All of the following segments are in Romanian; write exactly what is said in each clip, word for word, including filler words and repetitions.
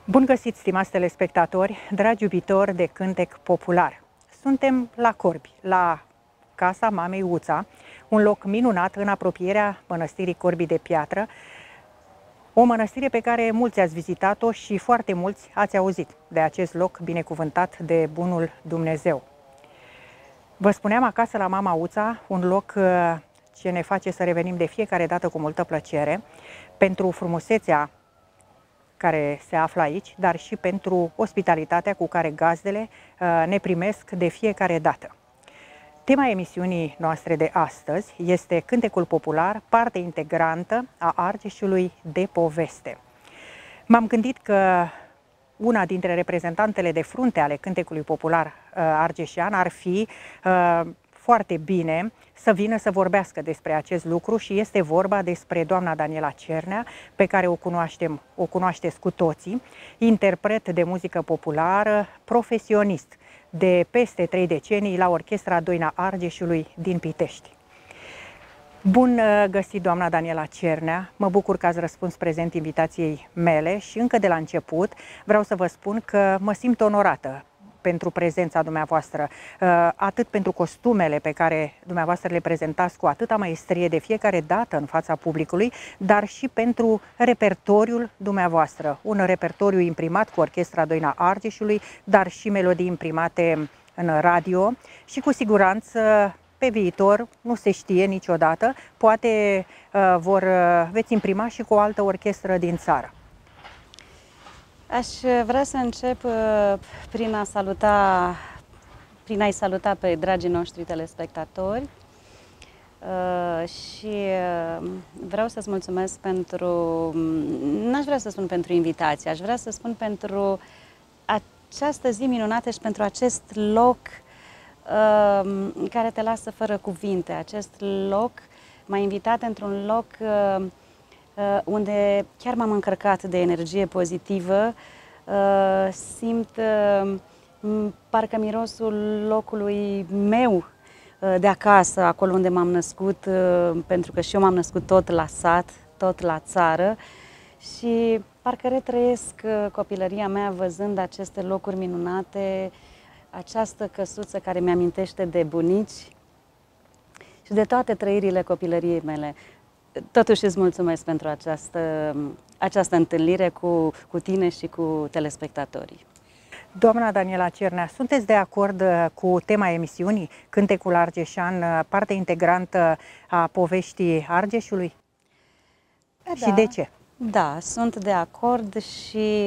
Bun găsit, stimați telespectatori, dragi iubitori de cântec popular! Suntem la Corbi, la casa mamei Uța, un loc minunat în apropierea mănăstirii Corbii de Piatră, o mănăstire pe care mulți ați vizitat-o și foarte mulți ați auzit de acest loc binecuvântat de bunul Dumnezeu. Vă spuneam, acasă la mama Uța, un loc ce ne face să revenim de fiecare dată cu multă plăcere, pentru frumusețea care se află aici, dar și pentru ospitalitatea cu care gazdele ne primesc de fiecare dată. Tema emisiunii noastre de astăzi este cântecul popular, parte integrantă a Argeșului de poveste. M-am gândit că una dintre reprezentantele de frunte ale cântecului popular argeșean ar fi foarte bine să vină să vorbească despre acest lucru și este vorba despre doamna Daniela Cernea, pe care o cunoaștem, o cunoașteți cu toții, interpret de muzică populară, profesionist de peste trei decenii la Orchestra Doina Argeșului din Pitești. Bun găsit, doamna Daniela Cernea, mă bucur că ați răspuns prezent invitației mele și încă de la început vreau să vă spun că mă simt onorată pentru prezența dumneavoastră, atât pentru costumele pe care dumneavoastră le prezentați cu atâta maestrie de fiecare dată în fața publicului, dar și pentru repertoriul dumneavoastră. Un repertoriu imprimat cu Orchestra Doina Argeșului, dar și melodii imprimate în radio și cu siguranță pe viitor, nu se știe niciodată, poate vor, veți imprima și cu o altă orchestră din țară. Aș vrea să încep prin a saluta, prin a-i saluta pe dragii noștri telespectatori și vreau să-ți mulțumesc pentru, n-aș vrea să spun pentru invitație, aș vrea să spun pentru această zi minunată și pentru acest loc care te lasă fără cuvinte. Acest loc m-a invitat într-un loc unde chiar m-am încărcat de energie pozitivă, simt parcă mirosul locului meu de acasă, acolo unde m-am născut, pentru că și eu m-am născut tot la sat, tot la țară și parcă retrăiesc copilăria mea văzând aceste locuri minunate, această căsuță care mi-amintește de bunici și de toate trăirile copilăriei mele. Totuși îți mulțumesc pentru această, această întâlnire cu, cu tine și cu telespectatorii. Doamna Daniela Cernea, sunteți de acord cu tema emisiunii, cântecul argeșean, parte integrantă a poveștii Argeșului? Da, și de ce? Da, sunt de acord și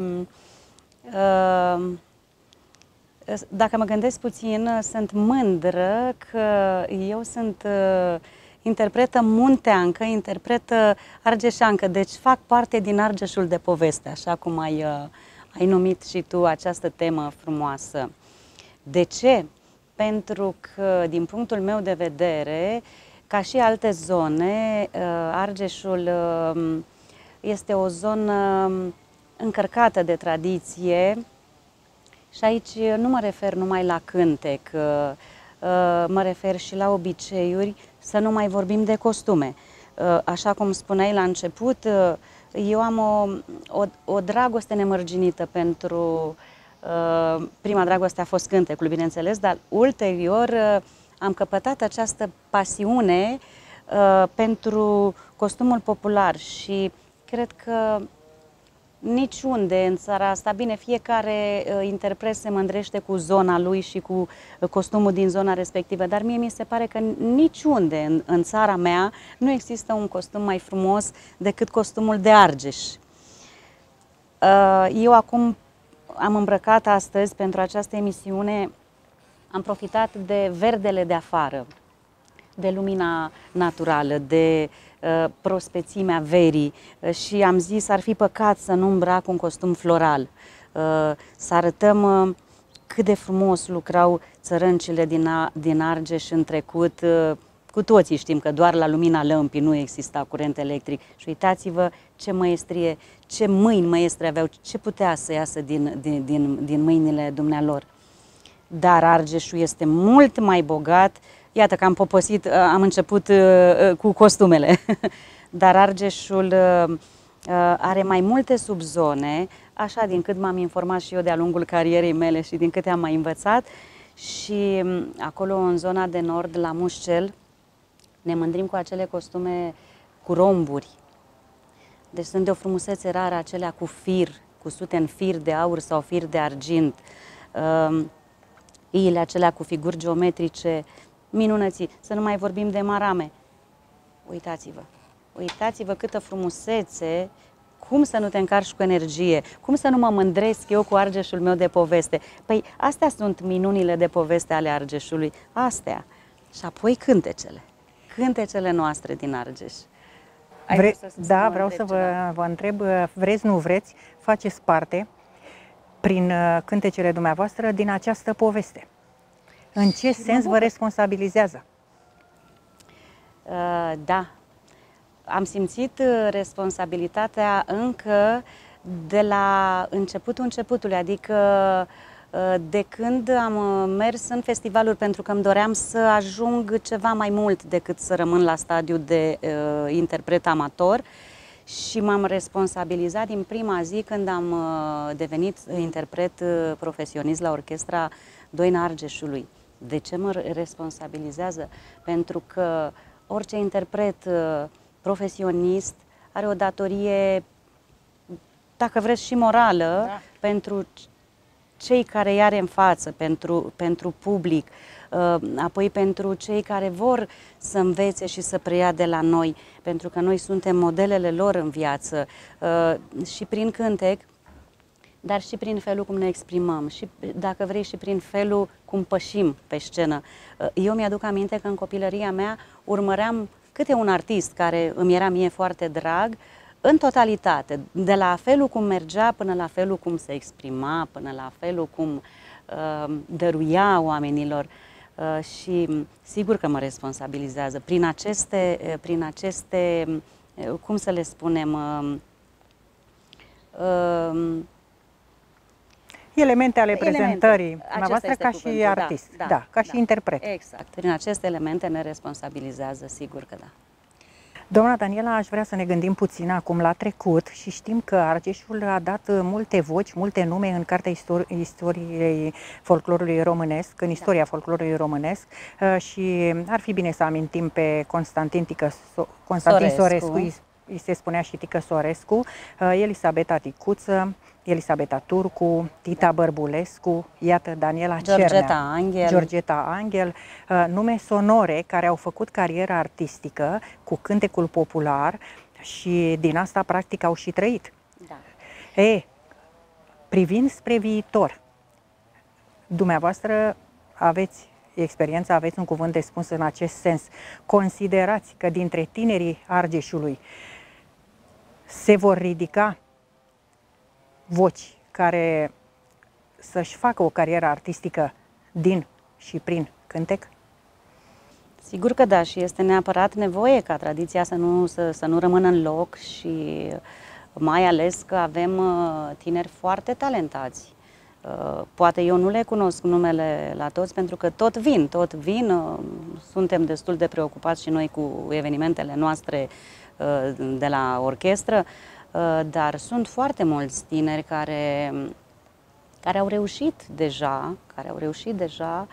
uh, dacă mă gândesc puțin, sunt mândră că eu sunt uh, interpretă munteancă, interpretă argeșeancă, deci fac parte din Argeșul de poveste, așa cum ai, uh, ai numit și tu această temă frumoasă. De ce? Pentru că, din punctul meu de vedere, ca și alte zone, uh, Argeșul uh, este o zonă încărcată de tradiție și aici nu mă refer numai la cântec, uh, mă refer și la obiceiuri, să nu mai vorbim de costume. Așa cum spuneai la început, eu am o, o, o dragoste nemărginită pentru... Prima dragoste a fost cântecul, bineînțeles, dar ulterior am căpătat această pasiune pentru costumul popular și cred că niciunde în țara asta, bine, fiecare uh, interpret se mândrește cu zona lui și cu uh, costumul din zona respectivă, dar mie mi se pare că niciunde în, în țara mea nu există un costum mai frumos decât costumul de Argeș. Uh, eu acum am îmbrăcat astăzi pentru această emisiune, am profitat de verdele de afară, de lumina naturală, de uh, prospețimea verii uh, și am zis ar fi păcat să nu îmbrac un costum floral, uh, să arătăm uh, cât de frumos lucrau țărâncile din, a, din Argeș în trecut. Uh, cu toții știm că doar la lumina lămpii nu exista curent electric și uitați-vă ce măestrie, ce mâini măestre aveau, ce putea să iasă din, din, din, din mâinile dumnealor. Dar Argeșul este mult mai bogat. Iată că am poposit, am început cu costumele, dar Argeșul are mai multe subzone, așa din cât m-am informat și eu de-a lungul carierei mele și din câte am mai învățat. Și acolo, în zona de nord, la Mușcel, ne mândrim cu acele costume cu romburi. Deci sunt de o frumusețe rară, acelea cu fir, cu sute în fir de aur sau fir de argint. Uh, iile acelea cu figuri geometrice, minunății. Să nu mai vorbim de marame. Uitați-vă, uitați-vă câtă frumusețe, cum să nu te încarci cu energie, cum să nu mă mândresc eu cu Argeșul meu de poveste. Păi astea sunt minunile de poveste ale Argeșului, astea. Și apoi cântecele, cântecele noastre din Argeș. Vre da, vreau să vă, vă întreb, vreți, nu vreți, faceți parte prin cântecele dumneavoastră din această poveste. În ce sens vă responsabilizează? Uh, da, am simțit responsabilitatea încă de la începutul începutului, adică de când am mers în festivaluri, pentru că îmi doream să ajung ceva mai mult decât să rămân la stadiu de uh, interpret amator, și m-am responsabilizat din prima zi când am uh, devenit interpret uh, profesionist la Orchestra Doina Argeșului. De ce mă responsabilizează? Pentru că orice interpret uh, profesionist are o datorie, dacă vreți, și morală, da, pentru cei care îi are în față, pentru, pentru public, apoi pentru cei care vor să învețe și să preia de la noi, pentru că noi suntem modelele lor în viață, și prin cântec, dar și prin felul cum ne exprimăm, și, dacă vrei, și prin felul cum pășim pe scenă. Eu mi-aduc aminte că în copilăria mea urmăream câte un artist care îmi era mie foarte drag, în totalitate, de la felul cum mergea până la felul cum se exprima, până la felul cum uh, dăruia oamenilor, uh, și sigur că mă responsabilizează prin aceste, uh, prin aceste uh, cum să le spunem, uh, uh, elemente ale prezentării dumneavoastră ca și cuvântul, artist, da, da, da, ca da, și interpret. Exact, prin aceste elemente ne responsabilizează, sigur că da. Doamna Daniela, aș vrea să ne gândim puțin acum la trecut și știm că Argeșul a dat multe voci, multe nume în cartea istori istoriei folclorului românesc, în istoria da. folclorului românesc, și ar fi bine să amintim pe Constantin, Tică, Constantin Sorescu, Sorescu îi se spunea și Tică Sorescu, Elisabeta Ticuță, Elisabeta Turcu, Tita Bărbulescu, iată, Daniela Georgeta Cernea, Angel. Georgeta Angel, nume sonore care au făcut carieră artistică cu cântecul popular și din asta practic au și trăit. Da. E, privind spre viitor, dumneavoastră aveți experiență, aveți un cuvânt de spus în acest sens. Considerați că dintre tinerii Argeșului se vor ridica voci care să-și facă o carieră artistică din și prin cântec? Sigur că da, și este neapărat nevoie ca tradiția să nu, să, să nu rămână în loc, și mai ales că avem tineri foarte talentați. Poate eu nu le cunosc numele la toți, pentru că tot vin, tot vin, suntem destul de preocupați și noi cu evenimentele noastre de la orchestră, dar sunt foarte mulți tineri care, care au reușit deja, care au reușit deja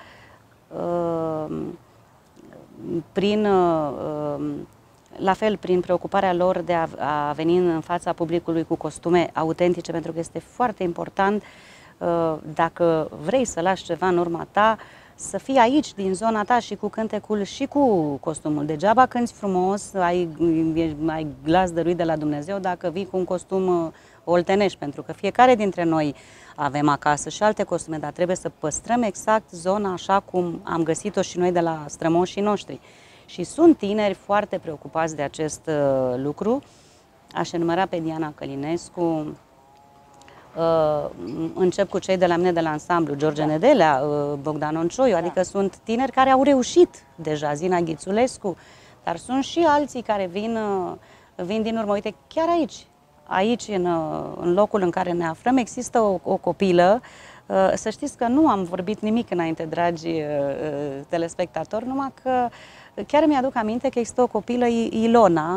prin, la fel, prin preocuparea lor de a, a veni în fața publicului cu costume autentice, pentru că este foarte important, dacă vrei să lași ceva în urma ta, să fii aici, din zona ta, și cu cântecul și cu costumul. Degeaba cânti frumos, ai, ai glas dăruit de la Dumnezeu dacă vii cu un costum oltenești, pentru că fiecare dintre noi avem acasă și alte costume, dar trebuie să păstrăm exact zona așa cum am găsit-o și noi de la strămoșii noștri. Și sunt tineri foarte preocupați de acest uh, lucru. Aș enumera pe Diana Călinescu, Uh, încep cu cei de la mine de la ansamblu, George Nedelea, uh, Bogdan Oncioiu, adică sunt tineri care au reușit deja, Zina Ghițulescu, dar sunt și alții care vin, uh, vin din urmă. Uite, chiar aici, aici în, uh, în locul în care ne aflăm, există o, o copilă, uh, să știți că nu am vorbit nimic înainte, dragi uh, telespectatori, numai că chiar mi-aduc aminte că există o copilă, Ilona,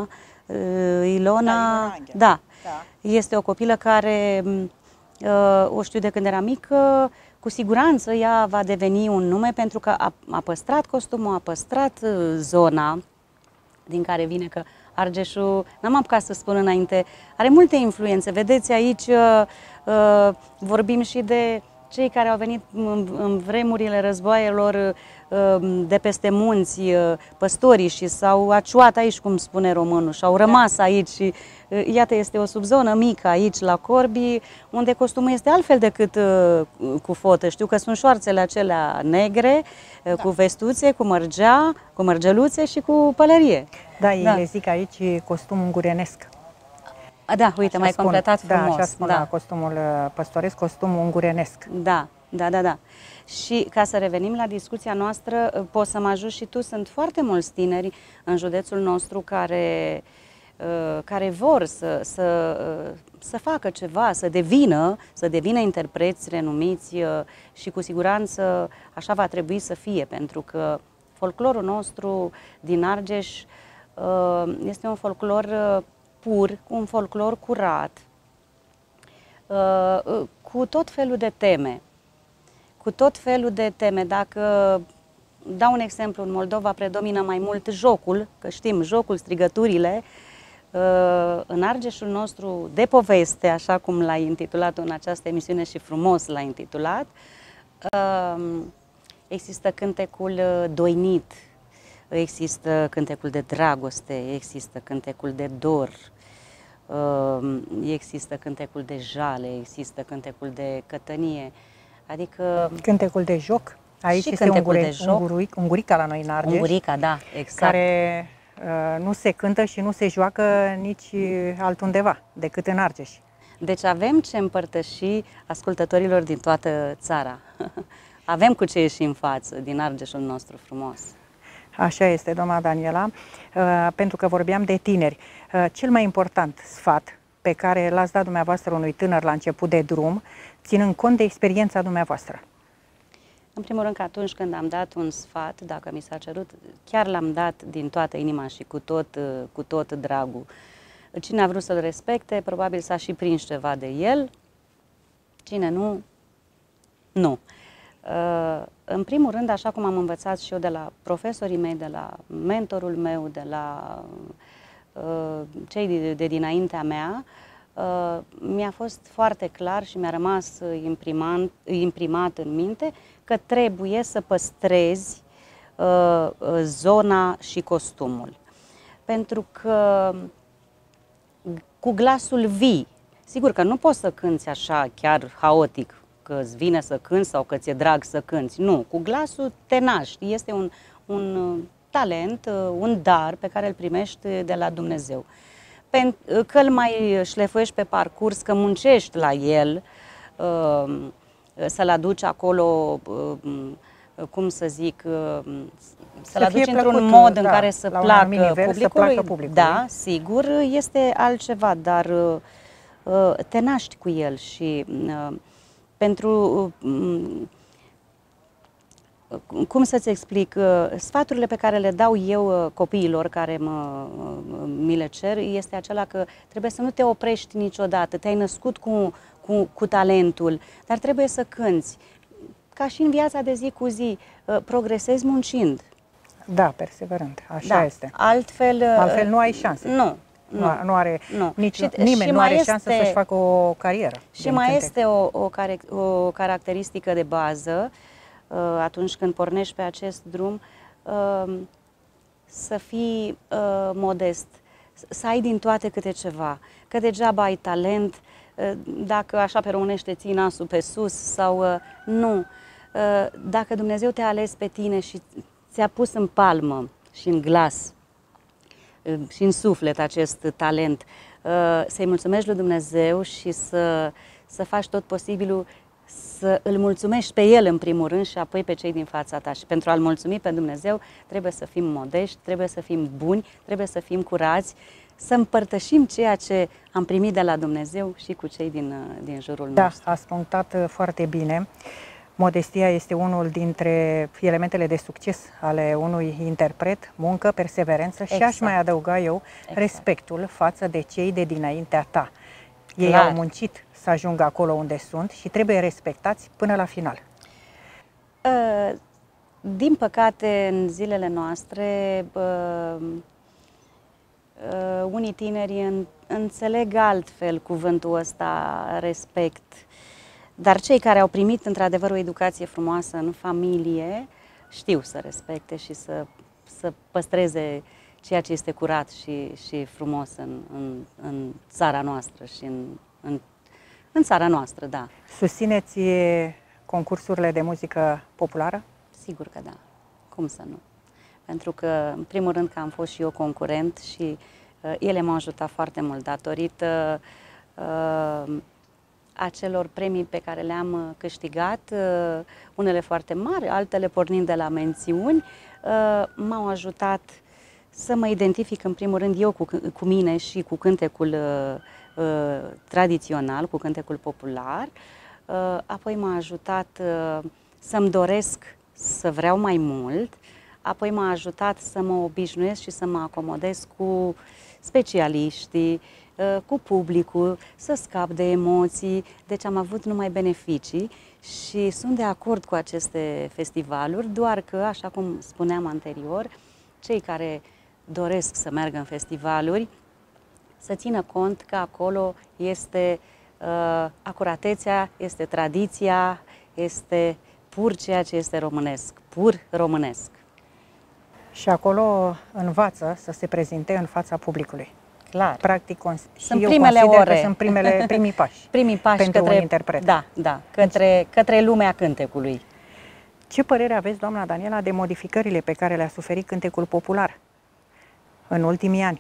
Ilona, Ilona da, da, este o copilă care uh, o știu de când era mică, cu siguranță ea va deveni un nume pentru că a, a păstrat costumul, a păstrat uh, zona din care vine, că Argeșul, n-am apucat să spun înainte, are multe influențe. Vedeți aici, uh, uh, vorbim și de cei care au venit în, în vremurile războaielor uh, de peste munți, uh, păstorii, și s-au aciuat aici, cum spune românul, și au rămas aici. Și, uh, iată, este o subzonă mică aici la Corbi, unde costumul este altfel decât uh, cu fotă. Știu că sunt șoarțele acelea negre, uh, da, cu vestuțe, cu mărgea, cu mărgeluțe și cu pălărie. Da, ei da. le zic aici costum ungurenesc. Da, uite, mai completat frumos. Da, așa spun da. costumul păstoresc, costum ungurenesc. Da, da, da, da. Și ca să revenim la discuția noastră, poți să mă ajut și tu, sunt foarte mulți tineri în județul nostru care, care vor să, să, să facă ceva, să devină, să devină interpreți renumiți și cu siguranță așa va trebui să fie, pentru că folclorul nostru din Argeș este un folclor pur, un folclor curat, cu tot felul de teme. Cu tot felul de teme. Dacă dau un exemplu, în Moldova predomină mai mult jocul, că știm, jocul, strigăturile. În Argeșul nostru de poveste, așa cum l-ai intitulat în această emisiune și frumos l-ai intitulat, există cântecul doinit, există cântecul de dragoste, există cântecul de dor, există cântecul de jale, există cântecul de cătănie, adică... Cântecul de joc, aici este ungure, unguric, ungurica la noi în Argeș. Ungurica, da, exact. Care uh, nu se cântă și nu se joacă nici altundeva decât în Argeș. Deci avem ce împărtăși ascultătorilor din toată țara. Avem cu ce ieși în față din Argeșul nostru frumos. Așa este, doamna Daniela, uh, pentru că vorbeam de tineri. Uh, cel mai important sfat pe care l-ați dat dumneavoastră unui tânăr la început de drum, ținând cont de experiența dumneavoastră? În primul rând că atunci când am dat un sfat, dacă mi s-a cerut, chiar l-am dat din toată inima și cu tot, cu tot dragul. Cine a vrut să-l respecte, probabil s-a și prins ceva de el. Cine nu, nu. În primul rând, așa cum am învățat și eu de la profesorii mei, de la mentorul meu, de la cei de, de dinaintea mea, mi-a fost foarte clar și mi-a rămas imprimat, imprimat în minte că trebuie să păstrezi zona și costumul. Pentru că cu glasul vii, sigur că nu poți să cânți așa chiar haotic, că îți vine să cânți sau că ți-e drag să cânți. Nu, cu glasul te naști. Este un, un talent, un dar pe care îl primești de la Dumnezeu. Că îl mai șlefuiești pe parcurs, că muncești la el, să-l aduci acolo, cum să zic, să-l aduci într-un mod în care să placă publicului. Da, sigur, este altceva, dar te naști cu el și pentru, cum să-ți explic, sfaturile pe care le dau eu copiilor care mă, mi le cer este acela că trebuie să nu te oprești niciodată, te-ai născut cu, cu, cu talentul, dar trebuie să cânți. Ca și în viața de zi cu zi, progresezi muncind. Da, perseverând, așa da. este. Altfel, Altfel nu ai șanse. Nu. Nu, nu are nu. Nici, și, nimeni și nu are este, șansă să-și facă o carieră. Și mai cântec. este o, o, care, o caracteristică de bază uh, atunci când pornești pe acest drum, uh, să fii uh, modest, să ai din toate câte ceva, că degeaba ai talent, uh, dacă așa pe românește ții nasul pe sus sau uh, nu. Uh, dacă Dumnezeu te-a ales pe tine și ți-a pus în palmă și în glas și în suflet acest talent, să-i mulțumești lui Dumnezeu și să, să faci tot posibilul să îl mulțumești pe El în primul rând și apoi pe cei din fața ta. Și pentru a-L mulțumi pe Dumnezeu trebuie să fim modești, trebuie să fim buni, trebuie să fim curați, să împărtășim ceea ce am primit de la Dumnezeu și cu cei din, din jurul da, nostru. Da, ați punctat foarte bine. Modestia este unul dintre elementele de succes ale unui interpret, muncă, perseverență exact. Și aș mai adăuga eu exact. respectul față de cei de dinaintea ta. Ei Clar. au muncit să ajungă acolo unde sunt și trebuie respectați până la final. Uh, din păcate, în zilele noastre, uh, uh, unii tineri în, înțeleg altfel cuvântul ăsta, respect. Dar cei care au primit într-adevăr o educație frumoasă în familie știu să respecte și să, să păstreze ceea ce este curat și, și frumos în, în, în țara noastră și în, în, în țara noastră, da. Susțineți concursurile de muzică populară? Sigur că da. Cum să nu? Pentru că, în primul rând, că am fost și eu concurent și uh, ele m-au ajutat foarte mult datorită uh, acelor premii pe care le-am câștigat, unele foarte mari, altele pornind de la mențiuni, m-au ajutat să mă identific în primul rând eu cu, cu mine și cu cântecul tradițional, cu cântecul popular, apoi m-a ajutat să-mi doresc să vreau mai mult, apoi m-a ajutat să mă obișnuiesc și să mă acomodez cu specialiștii, cu publicul, să scap de emoții, deci am avut numai beneficii și sunt de acord cu aceste festivaluri, doar că, așa cum spuneam anterior, cei care doresc să meargă în festivaluri să țină cont că acolo este uh, acuratețea, este tradiția, este pur ceea ce este românesc, pur românesc. Și acolo învață să se prezinte în fața publicului. Clar. Practic, sunt eu primele ore. Că sunt primele, primii pași, primii pași pentru către, un interpret. Da, da, către, către lumea cântecului. Ce părere aveți, doamna Daniela, de modificările pe care le-a suferit cântecul popular în ultimii ani?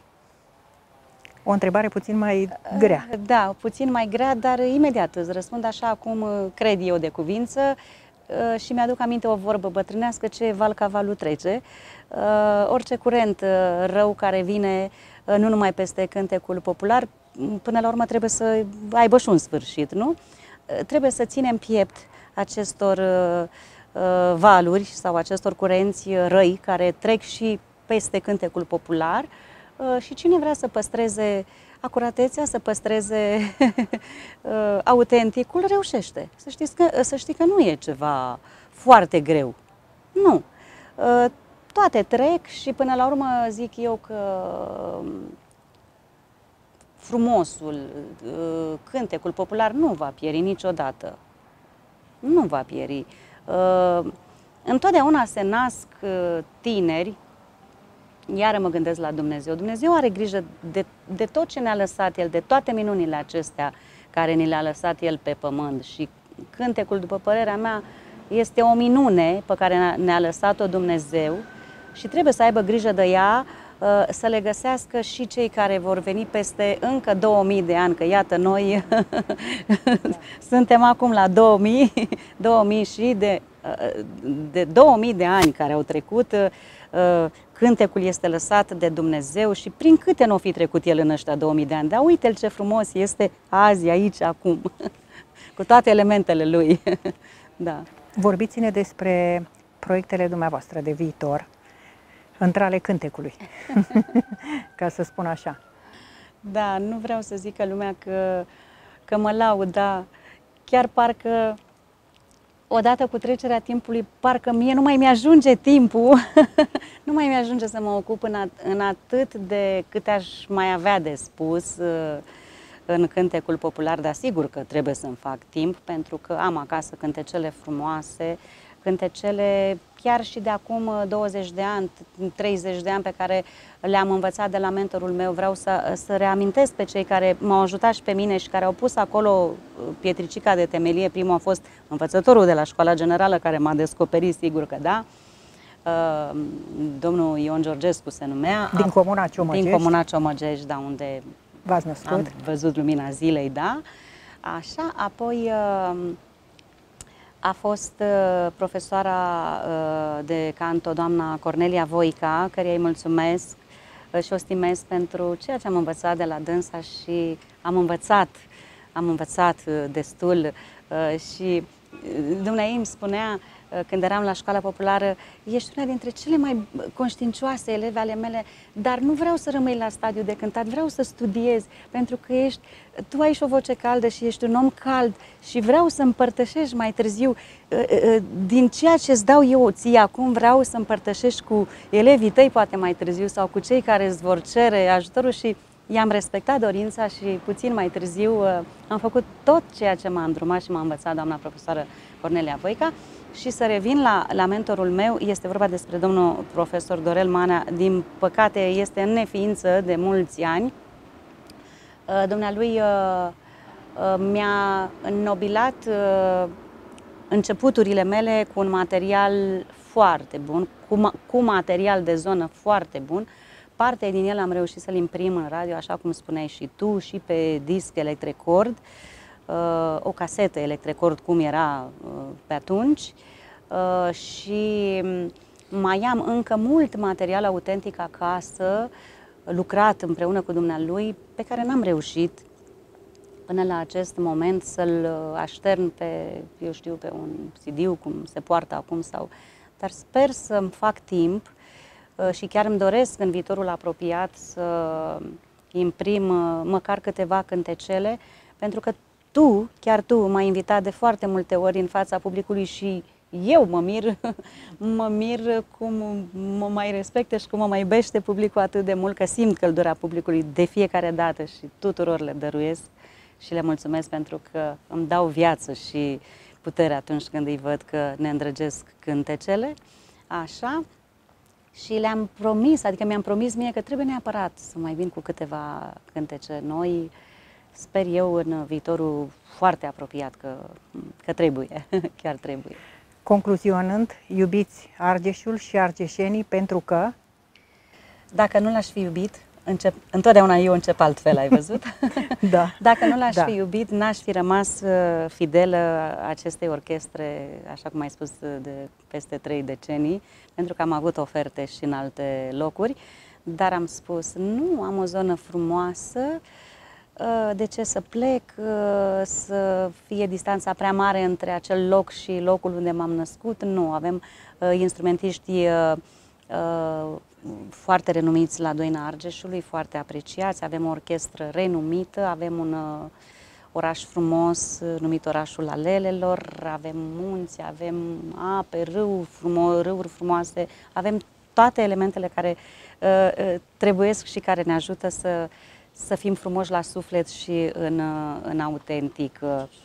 O întrebare puțin mai grea. Da, puțin mai grea, dar imediat îți răspund așa cum cred eu de cuvință și mi-aduc aminte o vorbă bătrânească, ce val ca valul trece. Orice curent rău care vine nu numai peste cântecul popular, până la urmă trebuie să aibă și un sfârșit, nu? Trebuie să ținem piept acestor uh, valuri sau acestor curenți răi care trec și peste cântecul popular uh, și cine vrea să păstreze acuratețea, să păstreze uh, autenticul, reușește. Să știți că, să știi că nu e ceva foarte greu. Nu. Uh, Toate trec și până la urmă zic eu că frumosul, cântecul popular nu va pieri niciodată. Nu va pieri. Întotdeauna se nasc tineri, iară mă gândesc la Dumnezeu. Dumnezeu are grijă de, de tot ce ne-a lăsat El, de toate minunile acestea care ni le-a lăsat El pe pământ. Și cântecul, după părerea mea, este o minune pe care ne-a lăsat-o Dumnezeu și trebuie să aibă grijă de ea, să le găsească și cei care vor veni peste încă două mii de ani, că iată noi suntem acum la două mii, două mii și de, de două mii de ani care au trecut, cântecul este lăsat de Dumnezeu și prin câte nu o fi trecut el în ăștia două mii de ani, dar uite-l ce frumos este azi, aici, acum, cu toate elementele lui. Da. Vorbiți-ne despre proiectele dumneavoastră de viitor, între ale cântecului, ca să spun așa. Da, nu vreau să zică lumea că, că mă laud, dar chiar parcă odată cu trecerea timpului, parcă mie nu mai mi-ajunge timpul, nu mai mi-ajunge să mă ocup în, at în atât de cât aș mai avea de spus uh, în cântecul popular, dar sigur că trebuie să-mi fac timp, pentru că am acasă cântecele frumoase, cântecele chiar și de acum douăzeci de ani, treizeci de ani pe care le-am învățat de la mentorul meu. Vreau să, să reamintesc pe cei care m-au ajutat și pe mine și care au pus acolo pietricica de temelie. Primul a fost învățătorul de la Școala Generală care m-a descoperit, sigur că da. Domnul Ion Georgescu se numea. Din Comuna Ciomăgești. Din Comuna Ciomăgești, da, unde v-ați născut. Am văzut lumina zilei, da. Așa, apoi a fost uh, profesoara uh, de canto, doamna Cornelia Voica, căreia îi mulțumesc uh, și o stimez pentru ceea ce am învățat de la dânsa și am învățat, am învățat uh, destul uh, și dumneavoastră îmi spunea când eram la școala populară, ești una dintre cele mai conștiincioase eleve ale mele, dar nu vreau să rămâi la stadiu de cântat, vreau să studiezi, pentru că ești, tu ai și o voce caldă și ești un om cald și vreau să împărtășești mai târziu din ceea ce îți dau eu ție acum, vreau să împărtășești cu elevii tăi poate mai târziu sau cu cei care îți vor cere ajutorul și i-am respectat dorința și puțin mai târziu am făcut tot ceea ce m-a îndrumat și m-a învățat doamna profesoară Cornelia Voica. Și să revin la, la mentorul meu, este vorba despre domnul profesor Dorel Manea, din păcate este în neființă de mulți ani. Dumnealui mi-a înnobilat începuturile mele cu un material foarte bun, cu, cu material de zonă foarte bun. Parte din el am reușit să-l imprim în radio, așa cum spuneai și tu, și pe disc electrecord, o casetă electrecord cum era pe atunci, și mai am încă mult material autentic acasă, lucrat împreună cu dumnealui, pe care n-am reușit până la acest moment să-l aștern pe, eu știu, pe un C D, cum se poartă acum, sau, dar sper să-mi fac timp și chiar îmi doresc în viitorul apropiat să imprim măcar câteva cântecele, pentru că tu, chiar tu, m-ai invitat de foarte multe ori în fața publicului și eu mă mir, mă mir cum mă mai respectă și cum mă mai iubește publicul atât de mult, că simt căldura publicului de fiecare dată și tuturor le dăruiesc și le mulțumesc pentru că îmi dau viață și putere atunci când îi văd că ne îndrăgesc cântecele, așa. Și le-am promis, adică mi-am promis mie că trebuie neapărat să mai vin cu câteva cântece noi. Sper eu în viitorul foarte apropiat că, că trebuie, chiar trebuie. Concluzionând, iubiți Argeșul și argeșenii pentru că? Dacă nu l-aș fi iubit, încep, întotdeauna eu încep altfel, ai văzut? Da. Dacă nu l-aș da. fi iubit, n-aș fi rămas fidelă acestei orchestre, așa cum ai spus, de peste trei decenii, pentru că am avut oferte și în alte locuri, dar am spus, nu, am o zonă frumoasă, de ce să plec, să fie distanța prea mare între acel loc și locul unde m-am născut? Nu, avem instrumentiști foarte renumiți la Doina Argeșului, foarte apreciați, avem o orchestră renumită, avem un oraș frumos numit orașul Alelelor, avem munți, avem ape, râu frumo, râuri frumoase, avem toate elementele care uh, trebuiesc și care ne ajută să să fim frumoși la suflet și în, în autentic.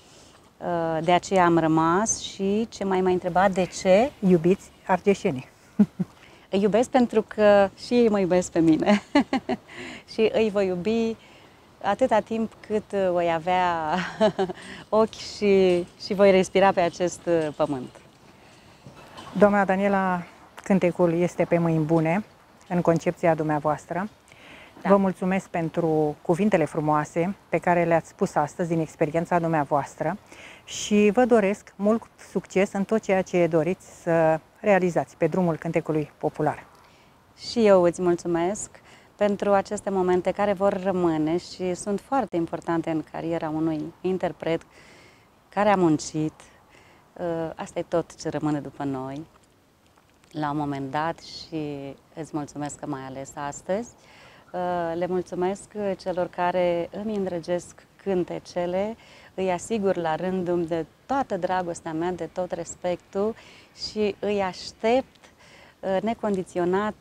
De aceea am rămas și ce mai m-ai întrebat, de ce? Iubiți argeșenii. Îi iubesc pentru că și ei mă iubesc pe mine și îi voi iubi atâta timp cât voi avea ochi și, și voi respira pe acest pământ. Doamna Daniela, cântecul este pe mâini bune în concepția dumneavoastră. Da. Vă mulțumesc pentru cuvintele frumoase pe care le-ați spus astăzi din experiența dumneavoastră și vă doresc mult succes în tot ceea ce doriți să realizați pe drumul cântecului popular. Și eu îți mulțumesc pentru aceste momente care vor rămâne și sunt foarte importante în cariera unui interpret care a muncit. Asta e tot ce rămâne după noi la un moment dat și îți mulțumesc că m-ai ales astăzi. Le mulțumesc celor care îmi îndrăgesc cântecele, îi asigur la rândul de toată dragostea mea, de tot respectul și îi aștept necondiționat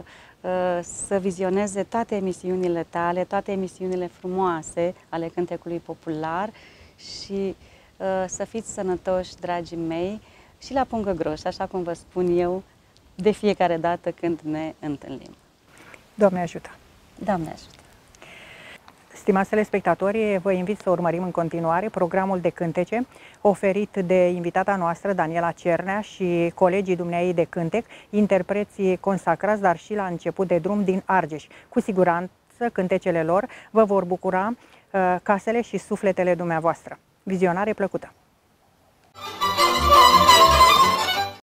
să vizioneze toate emisiunile tale, toate emisiunile frumoase ale cântecului popular și să fiți sănătoși, dragii mei, și la pungă groș, așa cum vă spun eu de fiecare dată când ne întâlnim. Doamne ajută! Doamne ajută! Stimați telespectatori, vă invit să urmărim în continuare programul de cântece oferit de invitata noastră, Daniela Cernea, și colegii dumneai de cântec, interpreții consacrați, dar și la început de drum din Argeș. Cu siguranță, cântecele lor vă vor bucura uh, casele și sufletele dumneavoastră. Vizionare plăcută!